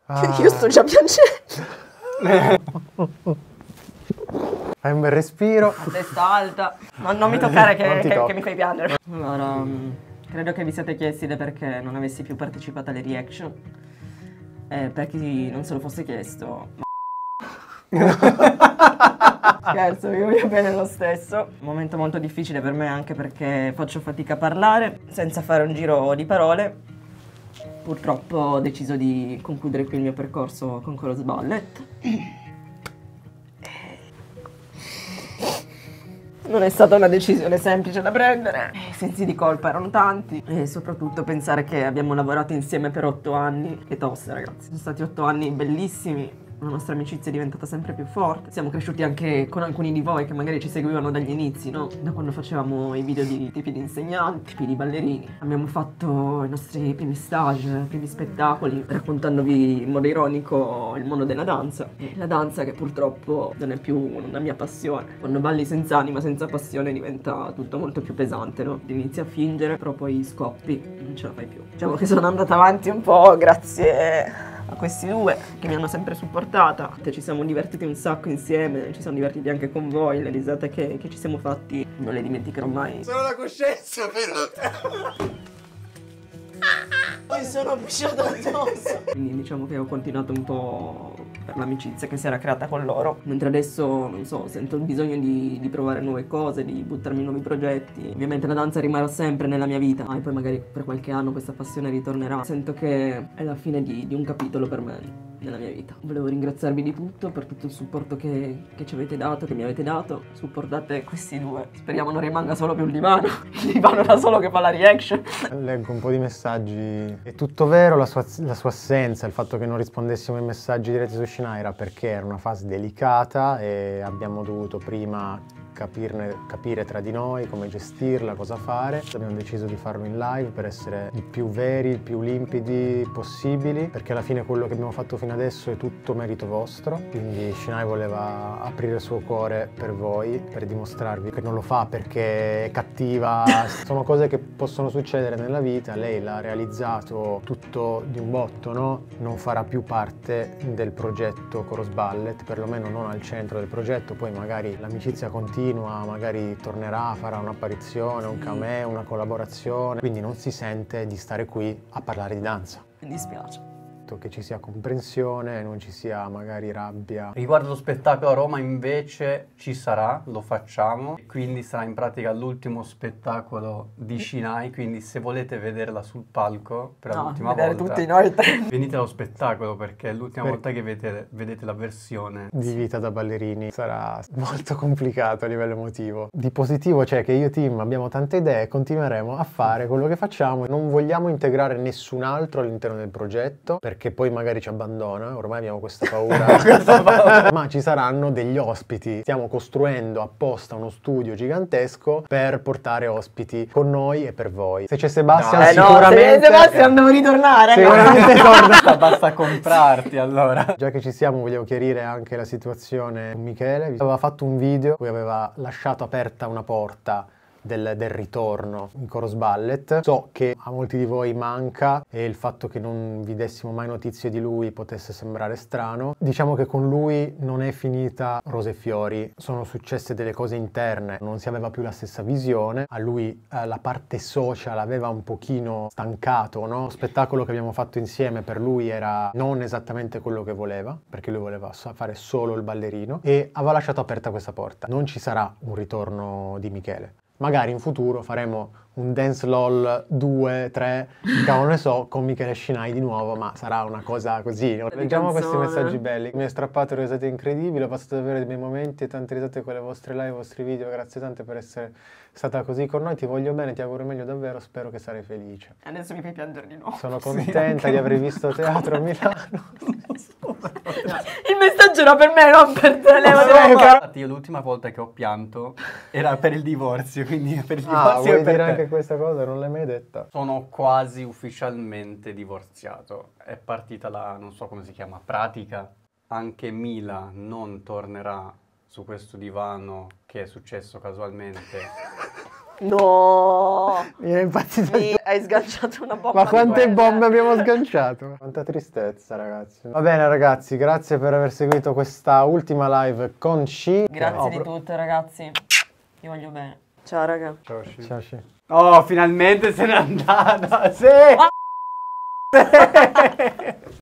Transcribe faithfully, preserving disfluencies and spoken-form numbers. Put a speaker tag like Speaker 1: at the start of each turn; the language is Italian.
Speaker 1: Ah. Io sto già piangendo.
Speaker 2: Fai un bel respiro.
Speaker 1: A testa alta. Non, non mi toccare che, che,
Speaker 2: tocca.
Speaker 1: che mi fai piangere. Allora, um, credo che vi siate chiesti del perché non avessi più partecipato alle reaction. E per chi non se lo fosse chiesto... Scherzo, vi voglio bene lo stesso. Un momento molto difficile per me anche perché faccio fatica a parlare senza fare un giro di parole. Purtroppo ho deciso di concludere qui il mio percorso con Chorus Ballet. Non è stata una decisione semplice da prendere, i sensi di colpa erano tanti e soprattutto pensare che abbiamo lavorato insieme per otto anni, che tosta ragazzi, sono stati otto anni bellissimi, la nostra amicizia è diventata sempre più forte, siamo cresciuti anche con alcuni di voi che magari ci seguivano dagli inizi, no? Da quando facevamo i video di tipi di insegnanti, tipi di ballerini, abbiamo fatto i nostri primi stage, i primi spettacoli, raccontandovi in modo ironico il mondo della danza, e la danza che purtroppo non è più una mia passione, quando balli senza anima, senza passione diventa tutto molto più pesante, no? Inizi a fingere, però poi scoppi, non ce la fai più. Diciamo che sono andata avanti un po' grazie a questi due che mi hanno sempre supportata. Ci siamo divertiti un sacco insieme, ci siamo divertiti anche con voi, le risate che, che ci siamo fatti non le dimenticherò mai.
Speaker 3: Sono la coscienza, però.
Speaker 1: Mi sono pisciata addosso. Quindi diciamo che ho continuato un po' per l'amicizia che si era creata con loro, mentre adesso, non so, sento il bisogno di, di provare nuove cose, di buttarmi in nuovi progetti. Ovviamente la danza rimarrà sempre nella mia vita, ah, e poi magari per qualche anno questa passione ritornerà. Sento che è la fine di, di un capitolo per me nella mia vita. Volevo ringraziarvi di tutto per tutto il supporto che, che ci avete dato, che mi avete dato. Supportate questi due. Speriamo non rimanga solo più il divano. Il divano da solo che fa la reaction.
Speaker 2: Leggo un po' di messaggi. È tutto vero, la sua, la sua assenza, il fatto che non rispondessimo ai messaggi diretti su Shinai era perché era una fase delicata e abbiamo dovuto prima capirne, capire tra di noi come gestirla, cosa fare. Abbiamo deciso di farlo in live per essere il più veri, il più limpidi possibili, perché alla fine quello che abbiamo fatto fino adesso è tutto merito vostro. Quindi Shinai voleva aprire il suo cuore per voi, per dimostrarvi che non lo fa perché è cattiva. Sono cose che possono succedere nella vita, lei l'ha realizzato tutto di un botto, no? Non farà più parte del progetto Chorus Ballet, perlomeno non al centro del progetto, poi magari l'amicizia continua, magari tornerà, farà un'apparizione, un cameo, una collaborazione, quindi non si sente di stare qui a parlare di danza.
Speaker 1: Mi dispiace.
Speaker 2: Che ci sia comprensione, non ci sia magari rabbia.
Speaker 4: Riguardo lo spettacolo a Roma invece ci sarà, lo facciamo, quindi sarà in pratica l'ultimo spettacolo di Shinai, quindi se volete vederla sul palco per
Speaker 1: No,
Speaker 4: l'ultima
Speaker 1: vedere
Speaker 4: volta,
Speaker 1: tutti noi tre.
Speaker 4: venite allo spettacolo perché è l'ultima
Speaker 2: Per-
Speaker 4: volta che vedete, vedete la versione.
Speaker 2: Di vita da ballerini sarà molto complicato a livello emotivo. Di positivo c'è che io e Tim abbiamo tante idee e continueremo a fare quello che facciamo. Non vogliamo integrare nessun altro all'interno del progetto perché poi magari ci abbandona, ormai abbiamo questa paura. Ma ci saranno degli ospiti. Stiamo costruendo apposta uno studio gigantesco per portare ospiti con noi e per voi. Se c'è Sebastian
Speaker 1: Eh no,
Speaker 2: sicuramente...
Speaker 1: se Sebastian devo ritornare.
Speaker 2: Sicuramente torna.
Speaker 4: Basta, basta comprarti allora.
Speaker 2: Già che ci siamo volevo chiarire anche la situazione con Michele. Aveva fatto un video in cui aveva lasciato aperta una porta del, del ritorno in Chorus Ballet. So che a molti di voi manca e il fatto che non vi dessimo mai notizie di lui potesse sembrare strano. Diciamo che con lui non è finita rose e fiori, sono successe delle cose interne, non si aveva più la stessa visione. A lui eh, la parte social aveva un pochino stancato, no? Lo spettacolo che abbiamo fatto insieme per lui era non esattamente quello che voleva, perché lui voleva fare solo il ballerino e aveva lasciato aperta questa porta. Non ci sarà un ritorno di Michele. Magari in futuro faremo un Dance LOL due, tre, cavolo ne so, con Michele Shinai di nuovo, ma sarà una cosa così. Leggiamo questi messaggi belli. Mi ha strappato risate incredibili, ho passato davvero dei bei momenti e tante risate con le vostre live, i vostri video. Grazie tante per essere stata così con noi, ti voglio bene, ti auguro meglio davvero, spero che sarai felice.
Speaker 1: Adesso mi fai piangere di nuovo.
Speaker 2: Sono contenta di aver visto teatro a Milano.
Speaker 1: Il messaggio era per me, non per te, levati.
Speaker 4: Infatti io l'ultima volta che ho pianto era per il divorzio, quindi per il
Speaker 2: Ah,
Speaker 4: divorzio
Speaker 2: vuoi
Speaker 4: e per
Speaker 2: dire
Speaker 4: te.
Speaker 2: anche questa cosa? Non l'hai mai detta?
Speaker 4: Sono quasi ufficialmente divorziato. È partita la, non so come si chiama, pratica. Anche Mila non tornerà su questo divano che è successo casualmente
Speaker 1: No!
Speaker 2: Mi è impazzito.
Speaker 1: Mi hai sganciato una bomba.
Speaker 2: Ma quante
Speaker 1: di
Speaker 2: bombe abbiamo sganciato? Quanta tristezza, ragazzi. Va bene, ragazzi, grazie per aver seguito questa ultima live con Sci.
Speaker 1: Grazie
Speaker 2: Oh,
Speaker 1: di
Speaker 2: pro-
Speaker 1: tutto, ragazzi. Vi voglio bene. Ciao, raga.
Speaker 4: Ciao, Sci.
Speaker 2: Ciao, Sci.
Speaker 4: Oh, finalmente se n'è andata! Sì!